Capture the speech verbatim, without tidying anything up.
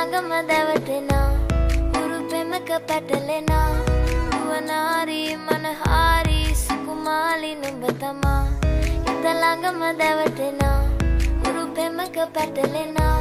ළඟම දැවටෙනා උරු පෙමක පැටලෙනා නුවනාරි මනහාරි සුකුමාලි නුඹ තමා හිත ළඟම දැවටෙනා උරු පෙමක පැටලෙනා